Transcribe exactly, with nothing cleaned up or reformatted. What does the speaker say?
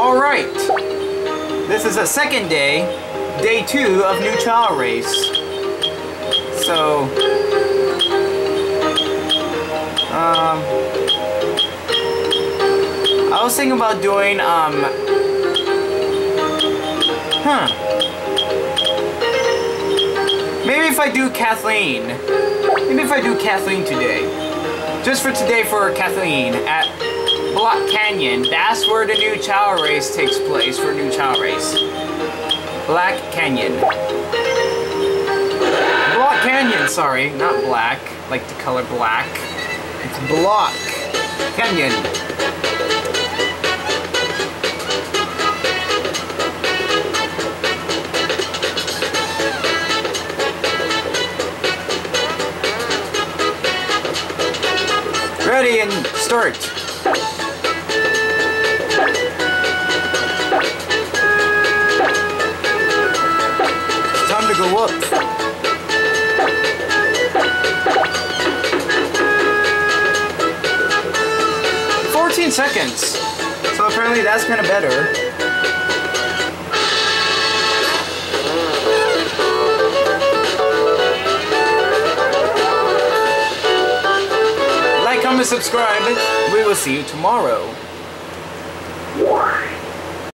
Alright, this is the second day, day two of new Chao race. So, um, I was thinking about doing, um, huh, maybe if I do Kathleen, maybe if I do Kathleen today, just for today for Kathleen at Block Canyon. That's where the new Chao race takes place for new Chao race. Black Canyon. Block Canyon, sorry, not black, like the color black. It's Block Canyon. Ready and start. Time to go up. fourteen seconds. So apparently that's kind of better. Like, comment, subscribe. We will see you tomorrow.